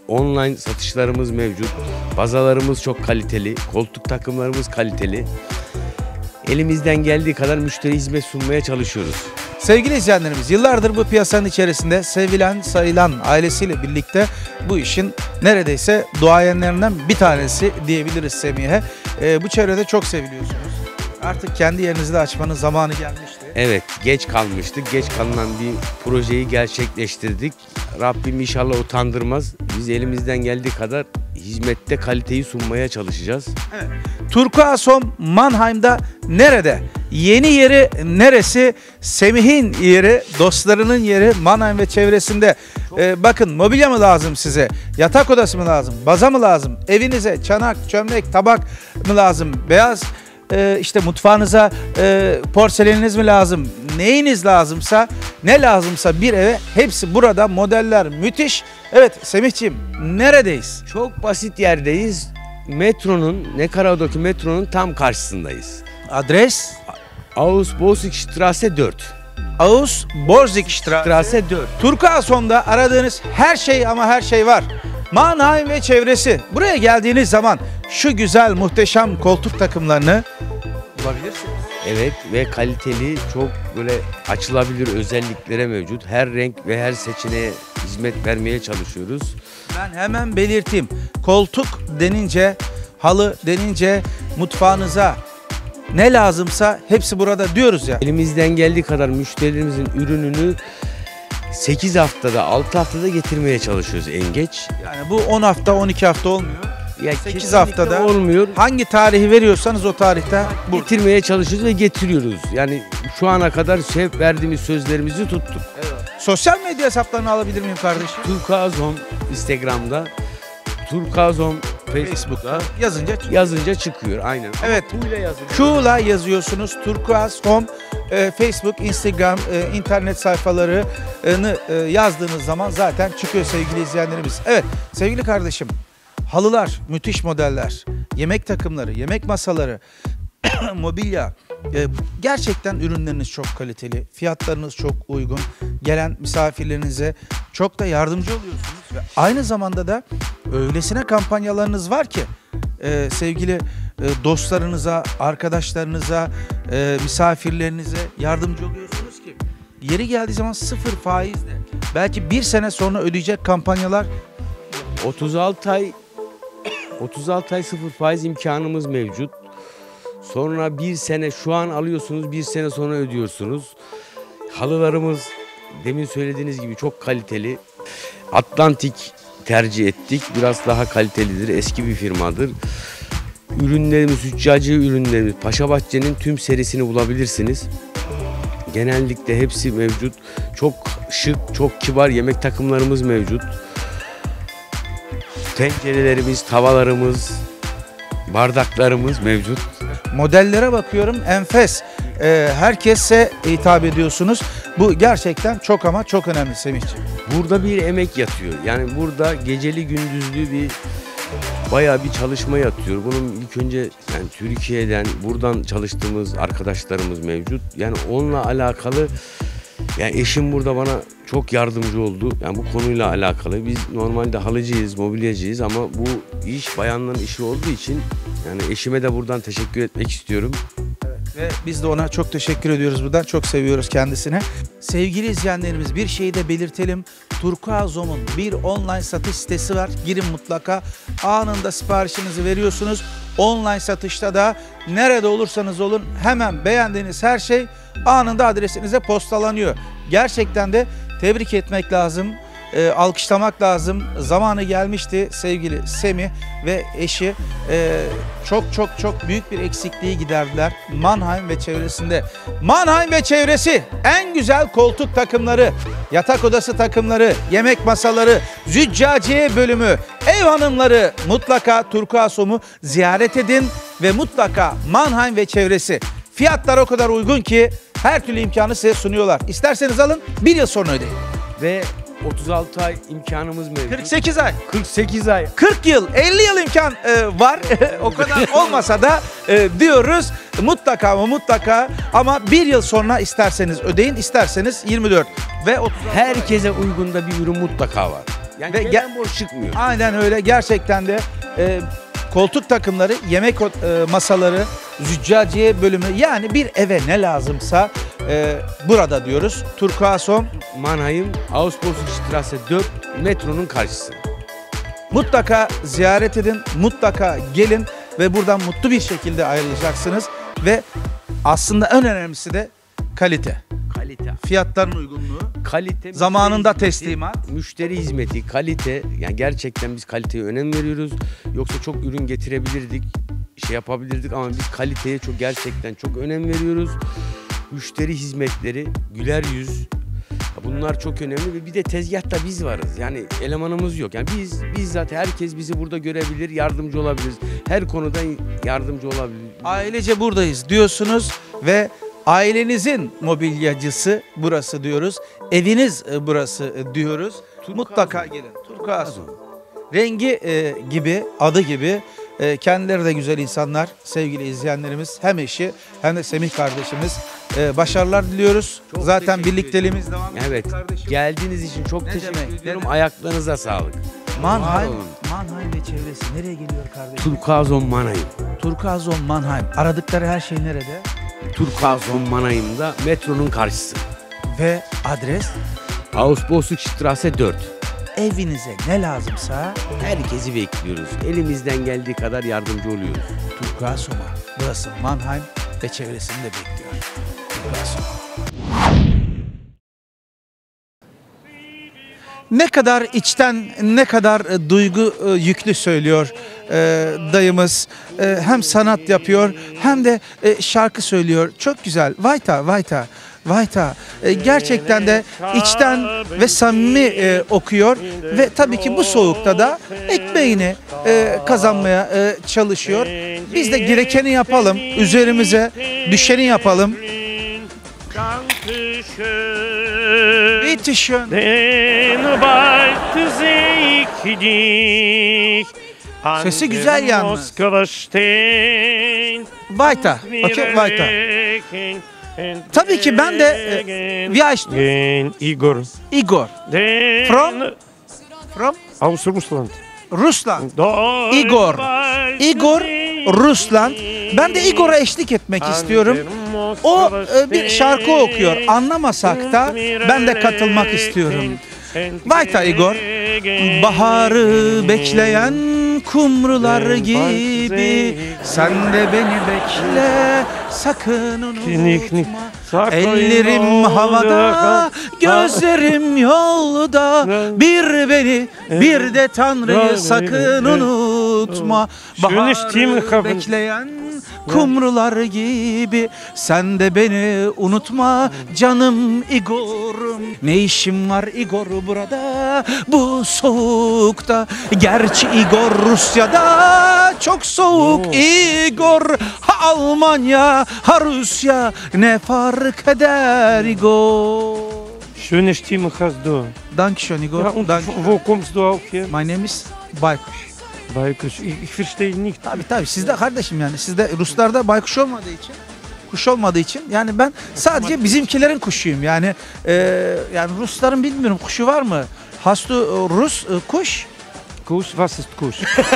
online satışlarımız mevcut. Bazalarımız çok kaliteli. Koltuk takımlarımız kaliteli. Elimizden geldiği kadar müşteri hizmet sunmaya çalışıyoruz. Sevgili izleyenlerimiz, yıllardır bu piyasanın içerisinde sevilen, sayılan ailesiyle birlikte bu işin neredeyse duayenlerinden bir tanesi diyebiliriz Semih'e. Ee, bu çevrede çok seviliyorsunuz. Artık kendi yerinizi de açmanın zamanı gelmişti. Evet, geç kalmıştık. Geç kalınan bir projeyi gerçekleştirdik. Rabbim inşallah utandırmaz. Biz elimizden geldiği kadar hizmette kaliteyi sunmaya çalışacağız. Evet. Turkuaz Home Mannheim'da nerede? Yeni yeri neresi? Semih'in yeri, dostlarının yeri Mannheim ve çevresinde. Ee, bakın, mobilya mı lazım size? Yatak odası mı lazım? Baza mı lazım? Evinize çanak, çömlek, tabak mı lazım? Beyaz e, işte mutfağınıza e, porseleniniz mi lazım? Neyiniz lazımsa, ne lazımsa bir eve hepsi burada. Modeller müthiş. Evet Semih'ciğim, neredeyiz? Çok basit yerdeyiz. Metronun, Nekaradaki metronun tam karşısındayız. Adres? Aus-Borsig-Straße dört. Aus-Borsig-Straße dört. Turkuaz Home'da aradığınız her şey ama her şey var. Mannheim ve çevresi. Buraya geldiğiniz zaman şu güzel, muhteşem koltuk takımlarını bulabilirsiniz. Evet ve kaliteli, çok böyle açılabilir özelliklere mevcut. Her renk ve her seçeneğe hizmet vermeye çalışıyoruz. Ben hemen belirteyim. Koltuk denince, halı denince mutfağınıza ne lazımsa hepsi burada diyoruz ya. Elimizden geldiği kadar müşterilerimizin ürününü sekiz haftada, altı haftada getirmeye çalışıyoruz en geç. Yani bu on hafta, on iki hafta olmuyor. Ya sekiz haftada olmuyor. Hangi tarihi veriyorsanız o tarihte getirmeye çalışıyoruz ve getiriyoruz. Yani şu ana kadar hep verdiğimiz sözlerimizi tuttuk. Evet. Sosyal medya hesaplarını alabilir miyim kardeşim? Turkuaz Home Instagram'da, Turkuaz Home Facebook'ta yazınca yazınca çıkıyor aynen. Evet. Q'la yazıyorsunuz. Turkuaz Home e, Facebook, Instagram, e, internet sayfalarını e, yazdığınız zaman zaten çıkıyor sevgili izleyenlerimiz. Evet sevgili kardeşim, halılar, müthiş modeller, yemek takımları, yemek masaları, mobilya. E, gerçekten ürünleriniz çok kaliteli, fiyatlarınız çok uygun. Gelen misafirlerinize çok da yardımcı oluyorsunuz. Ve aynı zamanda da öylesine kampanyalarınız var ki e, sevgili e, dostlarınıza, arkadaşlarınıza, e, misafirlerinize yardımcı oluyorsunuz ki yeri geldiği zaman sıfır faizle belki bir sene sonra ödeyecek kampanyalar. otuz altı ay otuz altı ay sıfır faiz imkanımız mevcut. Sonra bir sene şu an alıyorsunuz, bir sene sonra ödüyorsunuz. Halılarımız demin söylediğiniz gibi çok kaliteli. Atlantik tercih ettik. Biraz daha kalitelidir. Eski bir firmadır. Ürünlerimiz, züccaciye ürünlerimiz, Paşabahçe'nin tüm serisini bulabilirsiniz. Genellikle hepsi mevcut. Çok şık, çok kibar yemek takımlarımız mevcut. Tencerelerimiz, tavalarımız, bardaklarımız mevcut. Modellere bakıyorum, enfes. Ee, herkese hitap ediyorsunuz. Bu gerçekten çok ama çok önemli Semihciğim. Burada bir emek yatıyor. Yani burada geceli gündüzlü bir bayağı bir çalışma yatıyor. Bunun ilk önce yani Türkiye'den, buradan çalıştığımız arkadaşlarımız mevcut. Yani onunla alakalı, yani eşim burada bana çok yardımcı oldu. Yani bu konuyla alakalı. Biz normalde halıcıyız, mobilyacıyız ama bu iş bayanların işi olduğu için yani eşime de buradan teşekkür etmek istiyorum. Ve biz de ona çok teşekkür ediyoruz buradan. Çok seviyoruz kendisine. Sevgili izleyenlerimiz, bir şeyi de belirtelim. Turkuaz Home'un bir online satış sitesi var. Girin mutlaka. Anında siparişinizi veriyorsunuz. Online satışta da nerede olursanız olun hemen beğendiğiniz her şey anında adresinize postalanıyor. Gerçekten de tebrik etmek lazım. E, alkışlamak lazım. Zamanı gelmişti sevgili Semih ve eşi e, çok çok çok büyük bir eksikliği giderdiler Mannheim ve çevresinde. Mannheim ve çevresi en güzel koltuk takımları, yatak odası takımları, yemek masaları, züccaciye bölümü, ev hanımları mutlaka Turkuaz Home'u ziyaret edin ve mutlaka Mannheim ve çevresi. Fiyatlar o kadar uygun ki her türlü imkanı size sunuyorlar. İsterseniz alın, bir yıl sonra ödeyin. Ve otuz altı ay imkanımız mevcut. kırk sekiz ay. kırk sekiz ay. kırk yıl, elli yıl imkan e, var. O kadar olmasa da e, diyoruz mutlaka ama mutlaka ama bir yıl sonra isterseniz ödeyin, isterseniz yirmi dört ve otuz altı herkese uygun da bir ürün mutlaka var. Yani Ve gelen ge- boş çıkmıyor. Aynen öyle. Gerçekten de e, koltuk takımları, yemek o- e, masaları, züccaciye bölümü, yani bir eve ne lazımsa e, burada diyoruz. Turkuazhome Mannheim, Ausbildungsstraße dört metronun karşısı. mutlaka ziyaret edin, mutlaka gelin ve buradan mutlu bir şekilde ayrılacaksınız ve aslında en önemlisi de kalite. Kalite. Fiyatların uygunluğu, Kalite, zamanında müşteri hizmeti, teslimat. müşteri hizmeti, kalite. Yani gerçekten biz kaliteye önem veriyoruz. Yoksa çok ürün getirebilirdik, şey yapabilirdik ama biz kaliteye çok gerçekten çok önem veriyoruz. Müşteri hizmetleri, güler yüz. Bunlar çok önemli ve bir de tezgahta biz varız. Yani elemanımız yok. Yani biz bizzat herkes bizi burada görebilir, yardımcı olabiliriz. Her konuda yardımcı olabilir. Ailece buradayız diyorsunuz ve ailenizin mobilyacısı burası diyoruz. Eviniz e, burası e, diyoruz. Mutlaka gelin. Turkuazhome. Rengi e, gibi, adı gibi e, kendileri de güzel insanlar sevgili izleyenlerimiz. Hem eşi hem de Semih kardeşimiz. E, başarılar diliyoruz. Çok Zaten teşekkür birlikteliğimiz ediyorum. devam ediyor Evet. kardeşim. Geldiğiniz için çok Ne teşekkür demek, ediyorum. ne demek. Ayaklarınıza sağlık. Var Mannheim, olun. Mannheim ve çevresi nereye geliyor kardeşim? Turkuazhome Mannheim. Turkuazhome Mannheim. Aradıkları her şey nerede? Turkuazhome Mannheim'da metronun karşısı. Ve adres? Ausbildungsstraße dört. Evinize ne lazımsa Herkesi bekliyoruz. Elimizden geldiği kadar yardımcı oluyoruz. Turkuazhome. Burası Mannheim ve çevresini de bekliyor. Turkuazhome. Ne kadar içten, ne kadar e, duygu e, yüklü söylüyor e, dayımız. E, hem sanat yapıyor hem de e, şarkı söylüyor. Çok güzel. Vayta, vayta. Vayta e, gerçekten de içten ve samimi e, okuyor ve tabii ki bu soğukta da ekmeğini e, kazanmaya e, çalışıyor. Biz de gerekeni yapalım, üzerimize düşeni yapalım. Bitte schön. Sesi güzel yalnız. Vayta. Okey, Vayta. Tabii ki ben de e, wie heißt du? Igor. Igor. From? From? Aus Russland. Ruslan. Igor. Igor Ruslan. Ben de Igor'a eşlik etmek istiyorum. O e, bir şarkı okuyor. Anlamasak da ben de katılmak istiyorum. Vayta Igor. Baharı bekleyen kumrular gibi sen de beni bekle, sakın unutma. Ellerim havada, gözlerim yolda. Bir beni, bir de Tanrı'yı sakın unutma. Baharı bekleyen kumrular gibi sen de beni unutma canım Igor'um. Ne işim var Igor burada bu soğukta? Gerçi Igor Rusya'da çok soğuk. Igor ha Almanya ha Rusya ne fark eder Igor? Schöne Stimme hast du. Dankeschön Igor. Ja, und Dank. wo kommst du auch her? My name is Baykuş. Baykuş. Ich, ich verstehe nicht. Tabii tabii sizde kardeşim yani sizde Ruslarda baykuş olmadığı için, kuş olmadığı için yani ben sadece bizimkilerin kuşuyum yani e, yani Rusların bilmiyorum kuşu var mı? Hast du Rus e, kuş? Kuş, was ist Kuş?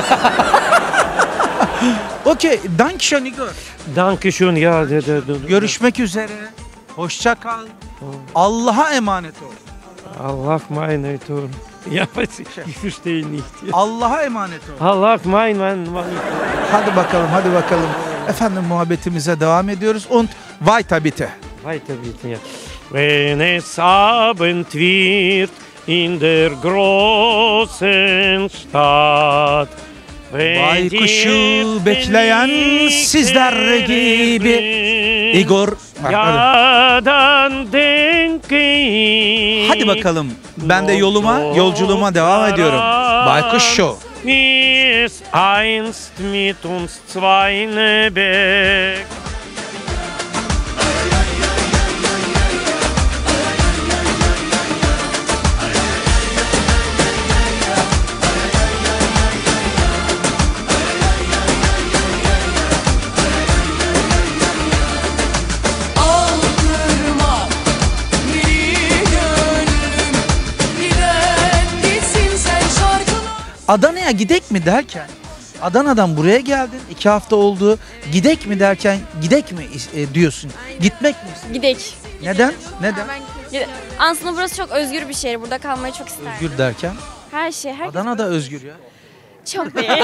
Okey, Dankeschön Igor. Dankeschön ya. De, de, de. Görüşmek üzere. Hoşça kal. Allah'a emanet ol. Allah meine Tor. Ja, ich verstehe nicht. Allah'a emanet ol. Allah mein, mein, mein. Hadi bakalım, hadi bakalım. Efendim muhabbetimize devam ediyoruz. Und weiter bitte. Weiter bitte, ja. Wenn es Abend wird in der großen Stadt. Baykuşu bekleyen sizler gibi. Igor. Yadan denke. Hadi bakalım. Ben de yoluma, yolculuğuma devam ediyorum. Baykuş Show. Wie es einst mit uns zwei Nebek. Aldırma beni gönlüm, giden gitsin sen Adana'ya gidek mi derken, Adana'dan buraya geldin, iki hafta oldu. Gidek mi derken, gidek mi e, diyorsun? Gitmek mi? Gidek. Neden? Neden? Gide- Aslında burası çok özgür bir şehir. Burada kalmayı çok isterdim. Özgür derken? Her şey, her Adana'da özgür ya. çok değil.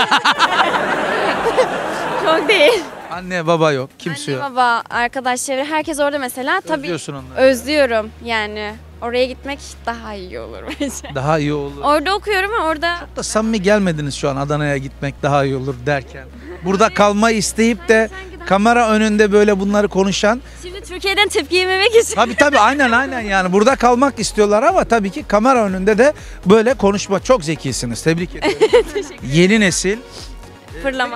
Çok değil. Anne baba yok, kimse yok. Baba, arkadaşları, herkes orada mesela. Tabii Özlüyorsun onları. özlüyorum yani. Oraya gitmek daha iyi olur bence. Daha iyi olur. Orada okuyorum ama orada Da samimi gelmediniz şu an Adana'ya gitmek daha iyi olur derken. Burada kalmayı isteyip de kamera önünde böyle bunları konuşan. şimdi Türkiye'den tepki yememek için. Tabii tabii aynen aynen yani burada kalmak istiyorlar ama tabii ki kamera önünde de böyle konuşma. Çok zekisiniz. Tebrik ediyorum. Yeni nesil. Fırlama.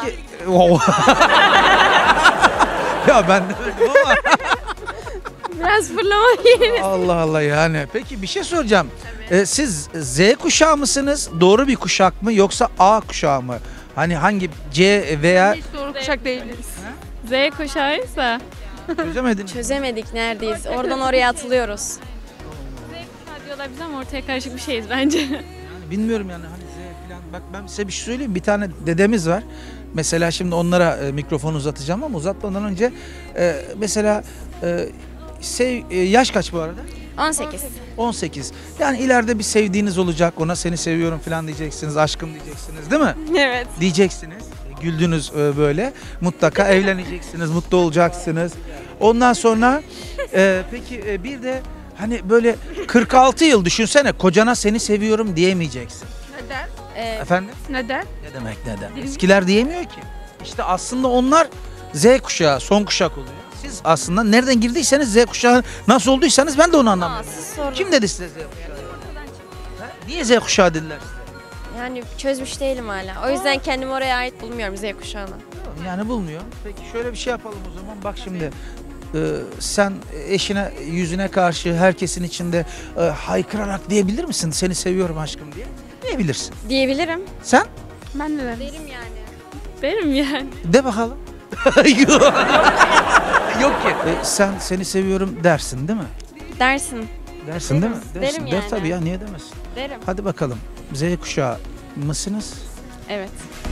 Ya ben de ama. Biraz fırlama yeri. Allah Allah yani. Peki bir şey soracağım. Ee, siz Z kuşağı mısınız? Doğru bir kuşak mı yoksa A kuşağı mı? Hani hangi C veya Doğru kuşak değiliz. Z kuşağıysa. çözemediniz? Çözemedik neredeyiz. Oradan oraya atılıyoruz. Z kuşağı diyorlar biz ama ortaya karışık bir şeyiz bence. Bilmiyorum yani hani Z falan. Bak ben size bir şey söyleyeyim. Bir tane dedemiz var. Mesela şimdi onlara e, mikrofonu uzatacağım ama uzatmadan önce e, mesela e, sev, e, yaş kaç bu arada? on sekiz. on sekiz. Yani ileride bir sevdiğiniz olacak. Ona seni seviyorum falan diyeceksiniz. Aşkım diyeceksiniz değil mi? Evet. Diyeceksiniz. Güldünüz e, böyle. Mutlaka evleneceksiniz. Mutlu olacaksınız. Ondan sonra e, peki e, bir de hani böyle kırk altı yıl düşünsene kocana seni seviyorum diyemeyeceksin. Neden? Ee, Efendim? Neden? Ne demek neden? Eskiler diyemiyor ki. İşte aslında onlar Z kuşağı, son kuşak oluyor. Siz aslında nereden girdiyseniz Z kuşağı nasıl olduysanız ben de onu anlamıyorum. sorun. Kim dedi size Z kuşağı? Ha? Niye Z kuşağı dediler size? Yani çözmüş değilim hala. O yüzden kendimi oraya ait bulmuyorum Z kuşağına. Yani bulmuyor. Peki şöyle bir şey yapalım o zaman. Bak şimdi e, sen eşine yüzüne karşı herkesin içinde e, haykırarak diyebilir misin? Seni seviyorum aşkım diye. Diyebilirsin. Diyebilirim. Sen? Ben de derim. Derim yani. Derim yani. De bakalım. Yok. Yok ki. E, sen seni seviyorum dersin değil mi? Dersin. Dersin değil mi? Derim Dersin. Der yani. tabii ya niye demezsin? Derim. Hadi bakalım. Z kuşağı mısınız? Evet.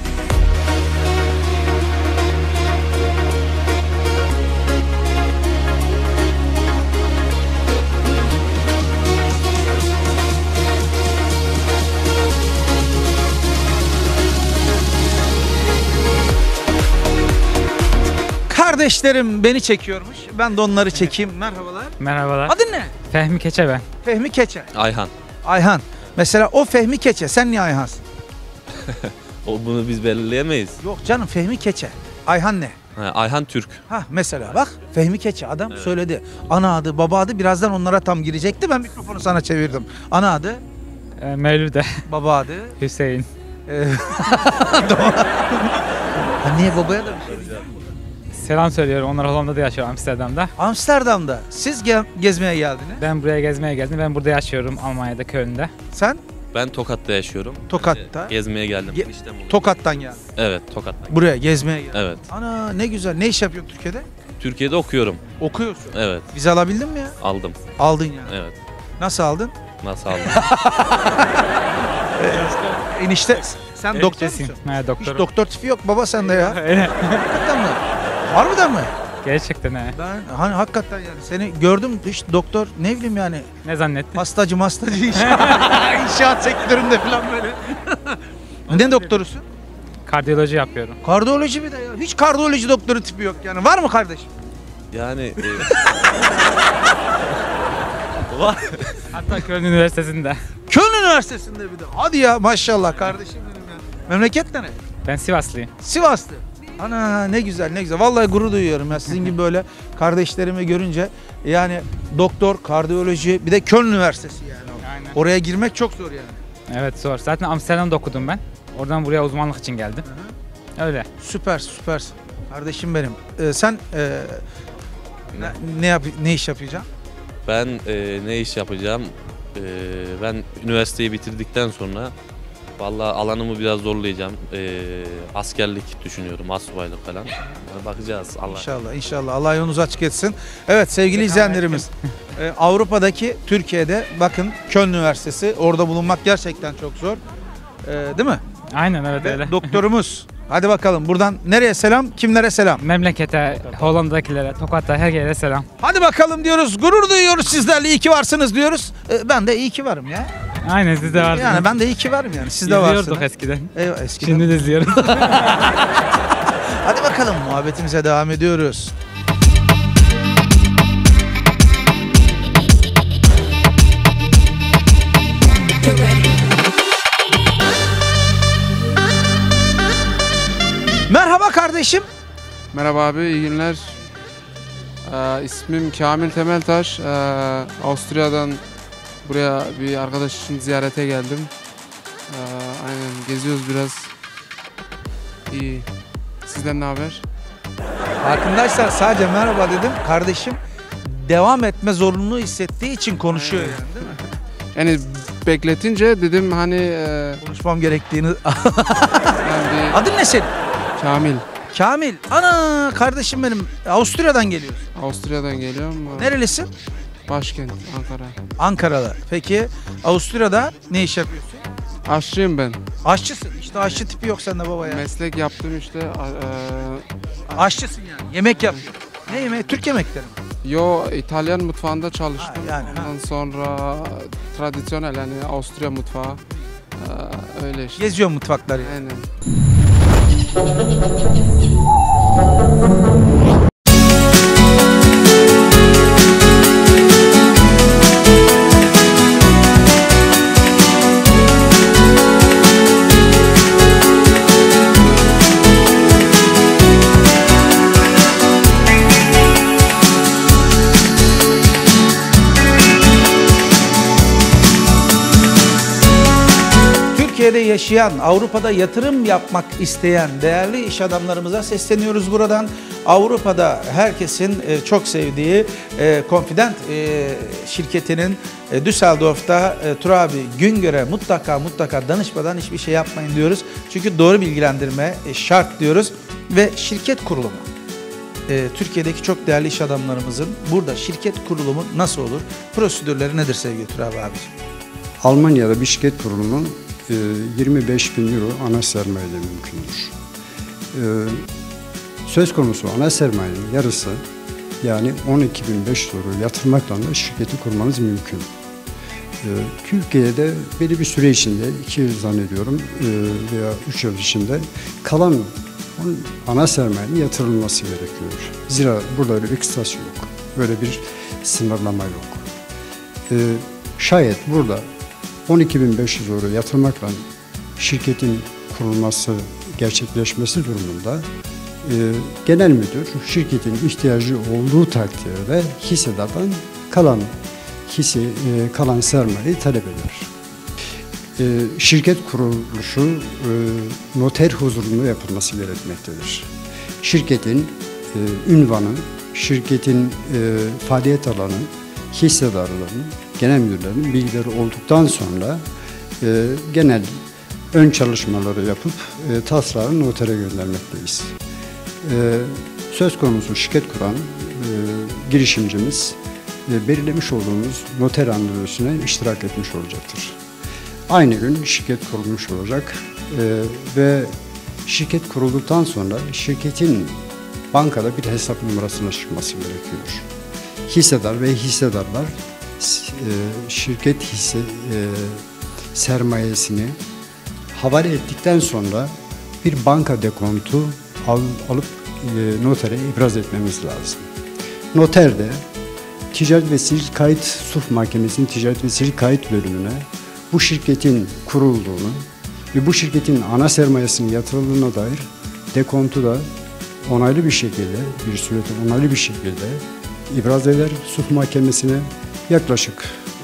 Kardeşlerim beni çekiyormuş. Ben de onları çekeyim. Merhabalar. Merhabalar. Adın ne? Fehmi Keçe ben. Fehmi Keçe. Ayhan. Ayhan. Mesela o Fehmi Keçe. Sen niye Ayhansın? O bunu biz belirleyemeyiz. Yok canım Fehmi Keçe. Ayhan ne? Ha, Ayhan Türk. Ha mesela bak Fehmi Keçe adam Evet. söyledi. Ana adı, baba adı birazdan onlara tam girecekti. Ben mikrofonu sana çevirdim. Ana adı, Ee, Mevlüde. baba adı. Hüseyin. Ee, Doğru. Ha, niye babaya da bir şey diyeceğim? Selam söylüyorum. Onlar Hollanda'da yaşıyor, Amsterdam'da. Amsterdam'da. Siz ge- gezmeye geldiniz. Ben buraya gezmeye geldim. Ben burada yaşıyorum, Almanya'da, Köln'de. Sen? Ben Tokat'ta yaşıyorum. Tokat'ta. Ben de gezmeye geldim. Ge- İşten buradayım. Tokat'tan geldin. Evet, Tokat'tan. Buraya gezmeye geldin. Evet. Ana ne güzel. Ne iş yapıyorsun Türkiye'de? Türkiye'de okuyorum. Okuyorsun. Evet, Vize alabildin mi ya? aldım. Aldın yani. Evet. Nasıl aldın? Nasıl aldım? Enişte sen doktor Eniştesiyim. musun? Ha, Hiç doktorum. doktor tipi yok baba sende ya. Öyle. Hakikaten mi? Harbiden mi? Gerçekten he. Ben hani hakikaten yani seni gördüm hiç doktor ne bileyim yani Ne zannettin? hastacı mastacı inşaat, inşaat sektöründe falan böyle. Ne doktorusun? Kardiyoloji yapıyorum. Kardiyoloji bir de ya. Hiç kardiyoloji doktoru tipi yok yani. Var mı kardeşim? Yani... e, var. Hatta Köln Üniversitesi'nde. Köln Üniversitesi'nde bir de. Hadi ya maşallah kardeşim benim ya. Memleket ne? Ben Sivaslıyım. Sivaslı. Ana ne güzel ne güzel. Vallahi gurur duyuyorum ya sizin gibi böyle kardeşlerimi görünce. Yani doktor, kardiyoloji bir de Köln Üniversitesi yani. Aynen. Oraya girmek çok zor yani. Evet zor. Zaten Amsterdam'da okudum ben. Oradan buraya uzmanlık için geldim. Öyle. Süper süpersin. Kardeşim benim. Ee, sen e, ne, ne, yap, ne iş yapacaksın? Ben e, ne iş yapacağım? E, ben üniversiteyi bitirdikten sonra vallahi alanımı biraz zorlayacağım. E, askerlik düşünüyorum, astsubaylık falan. Yani bakacağız Allah. İnşallah inşallah. Allah yolunuzu açık etsin. Evet sevgili izleyenlerimiz. e, Avrupa'daki Türkiye'de bakın Köln Üniversitesi orada bulunmak gerçekten çok zor. E, değil mi? Aynen evet öyle. Doktorumuz. Hadi bakalım buradan nereye selam, kimlere selam? Memlekete, Hollanda'dakilere, Tokat'ta her yere selam. Hadi bakalım diyoruz, gurur duyuyoruz sizlerle, iyi ki varsınız diyoruz. Ee, ben de iyi ki varım ya. Aynen siz de varsınız. Yani ben de iyi ki varım yani, siz de varsınız. İzliyorduk eskiden. Eyvah, eskiden. Şimdi de izliyoruz. Hadi bakalım muhabbetimize devam ediyoruz. Merhaba kardeşim. Merhaba abi, iyi günler. Ee, ismim Kamil Temeltaş. Ee, Avusturya'dan buraya bir arkadaş için ziyarete geldim. Ee, aynen geziyoruz biraz. İyi. Sizden ne haber? Farkındaysan sadece merhaba dedim. Kardeşim devam etme zorunluluğu hissettiği için konuşuyor yani, değil mi? Yani bekletince dedim hani... E, konuşmam gerektiğini... yani bir... Adın ne senin? Kamil. Kamil. Ana kardeşim benim. Avusturya'dan geliyorsun. Avusturya'dan geliyorum. Nerelisin? Başkent, Ankara. Ankaralı. Peki Avusturya'da ne iş yapıyorsun? Aşçıyım ben. Aşçısın. İşte aşçı tipi yok sende baba ya. Meslek yaptım işte. E, Aşçısın yani. Yemek yapıyorsun. Ne yemeği? Türk yemekleri mi? Yo, İtalyan mutfağında çalıştım. Ha, yani, Ondan ha. sonra tradisyonel yani Avusturya mutfağı. Ee, öyle işte. Geziyor mutfakları. Aynen. Türkiye'de yaşayan, Avrupa'da yatırım yapmak isteyen değerli iş adamlarımıza sesleniyoruz buradan. Avrupa'da herkesin çok sevdiği Confident şirketinin Düsseldorf'ta Turabi Güngör'e mutlaka mutlaka danışmadan hiçbir şey yapmayın diyoruz. Çünkü doğru bilgilendirme şart diyoruz ve şirket kurulumu. Türkiye'deki çok değerli iş adamlarımızın burada şirket kurulumu nasıl olur? Prosedürleri nedir sevgili Turabi abiciğim? Almanya'da bir şirket kurulumu yirmi beş bin euro ana sermayede mümkündür. Söz konusu ana sermayenin yarısı yani on iki bin beş yüz euro yatırmakla da şirketi kurmanız mümkün. Türkiye'de belli bir süre içinde iki yıl zannediyorum veya üç yıl içinde kalan ana sermayenin yatırılması gerekiyor. Zira burada öyle bir kıstas yok. Böyle bir sınırlama yok. Şayet burada on iki bin beş yüz euro yatırmakla şirketin kurulması, gerçekleşmesi durumunda e, genel müdür şirketin ihtiyacı olduğu takdirde hissedardan kalan hisse, e, kalan sermayeyi talep eder. E, şirket kuruluşu e, noter huzurunda yapılması gerekmektedir. Şirketin e, ünvanı, şirketin e, faaliyet alanı, hissedarlarının, genel müdürlerin bilgileri olduktan sonra e, genel ön çalışmaları yapıp e, taslağı notere göndermekteyiz. E, söz konusu şirket kuran e, girişimcimiz e, belirlemiş olduğumuz noter randevusuna iştirak etmiş olacaktır. Aynı gün şirket kurulmuş olacak e, ve şirket kurulduktan sonra şirketin bankada bir hesap numarasına çıkması gerekiyor. Hissedar ve hissedarlar şirket hisse e, sermayesini havale ettikten sonra bir banka dekontu al, alıp e, notere ibraz etmemiz lazım. Noter de Ticaret ve Sicil Kayıt Sulh Mahkemesi'nin Ticaret ve Sicil Kayıt bölümüne bu şirketin kurulduğunu ve bu şirketin ana sermayesinin yatırıldığına dair dekontu da onaylı bir şekilde, bir sürede onaylı bir şekilde ibraz eder Sulh Mahkemesi'ne. Yaklaşık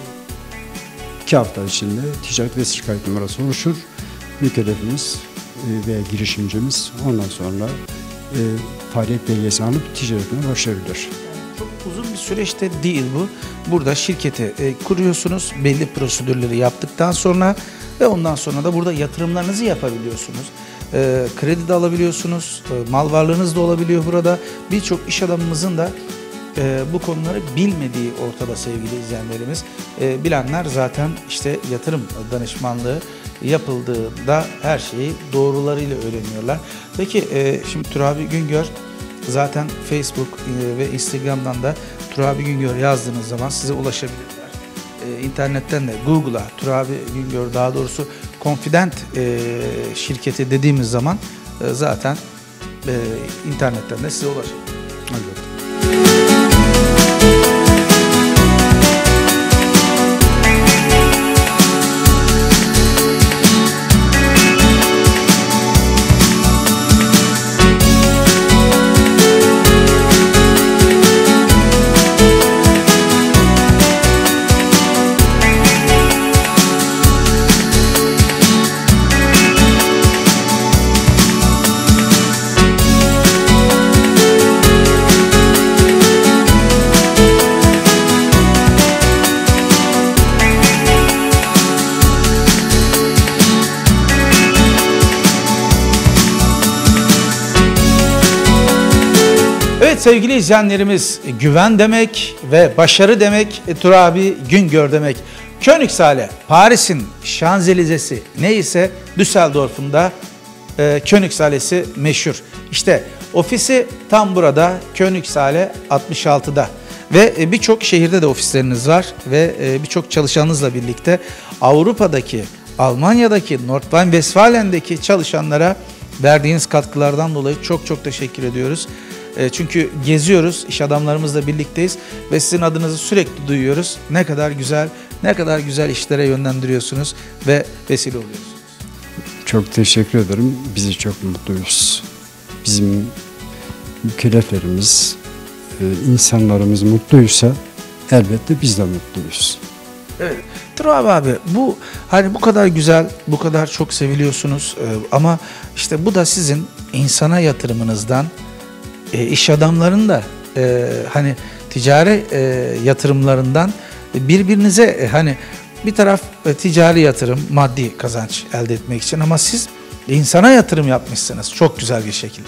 iki hafta içinde ticaret ve sicil kayıt numarası oluşur. Mükellefimiz veya girişimcimiz ondan sonra e, faaliyet belgesini alıp ticaretine başlayabilir. Çok uzun bir süreçte değil bu. Burada şirketi e, kuruyorsunuz, belli prosedürleri yaptıktan sonra ve ondan sonra da burada yatırımlarınızı yapabiliyorsunuz. E, kredi de alabiliyorsunuz, e, mal varlığınız da olabiliyor burada. Birçok iş adamımızın da e, bu konuları bilmediği ortada sevgili izleyenlerimiz. E, bilenler zaten işte yatırım danışmanlığı yapıldığında her şeyi doğrularıyla öğreniyorlar. Peki e, şimdi Turabi Güngör zaten Facebook e, ve Instagram'dan da Turabi Güngör yazdığınız zaman size ulaşabilirler. E, internetten de Google'a Turabi Güngör, daha doğrusu Confident e, şirketi dediğimiz zaman e, zaten e, internetten de size ulaşabilir. Evet. Evet sevgili izleyenlerimiz, güven demek ve başarı demek, Turabi Güngör demek. Königshalle, Paris'in Şanzelizesi neyse Düsseldorf'un da e, Königshalle'si meşhur. İşte ofisi tam burada, Königshalle altmış altıda ve e, birçok şehirde de ofisleriniz var ve e, birçok çalışanınızla birlikte Avrupa'daki, Almanya'daki, Nordrhein-Westfalen'deki çalışanlara verdiğiniz katkılardan dolayı çok çok teşekkür ediyoruz. Çünkü geziyoruz, iş adamlarımızla birlikteyiz ve sizin adınızı sürekli duyuyoruz. Ne kadar güzel, ne kadar güzel işlere yönlendiriyorsunuz ve vesile oluyorsunuz. Çok teşekkür ederim. Bizi çok mutluyuz. Bizim mükelleflerimiz, insanlarımız mutluysa elbette biz de mutluyuz. Evet. Turabi abi, bu hani bu kadar güzel, bu kadar çok seviliyorsunuz ama işte bu da sizin insana yatırımınızdan, E, iş adamlarının da e, hani ticari e, yatırımlarından birbirinize e, hani bir taraf e, ticari yatırım, maddi kazanç elde etmek için ama siz insana yatırım yapmışsınız çok güzel bir şekilde.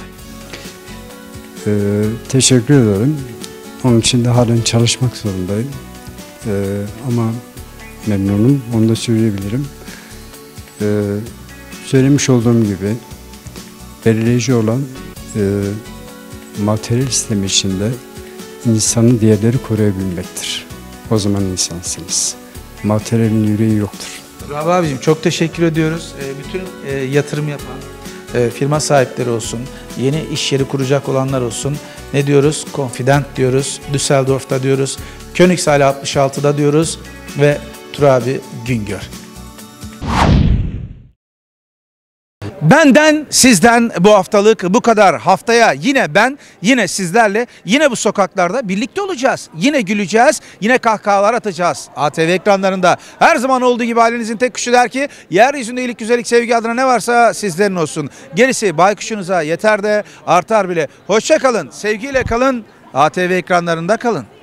Ee, teşekkür ederim. Onun için de halen çalışmak zorundayım. Ee, ama memnunum, onu da söyleyebilirim. Ee, söylemiş olduğum gibi belirleyici olan e, materyal sistemi içinde insanın değerleri koruyabilmektir. O zaman insansınız. Materyalin yüreği yoktur. Turabi abicim çok teşekkür ediyoruz. E, bütün e, yatırım yapan e, firma sahipleri olsun, yeni iş yeri kuracak olanlar olsun. Ne diyoruz? Confident diyoruz, Düsseldorf'ta diyoruz, Königshalle altmış altıda diyoruz ve Turabi Güngör. Benden, sizden bu haftalık bu kadar. Haftaya yine ben, yine sizlerle, yine bu sokaklarda birlikte olacağız. Yine güleceğiz, yine kahkahalar atacağız. A T V ekranlarında her zaman olduğu gibi ailenizin tek kuşu der ki, yeryüzünde iyilik, güzellik, sevgi adına ne varsa sizlerin olsun. Gerisi baykuşunuza yeter de artar bile. Hoşça kalın, sevgiyle kalın, A T V ekranlarında kalın.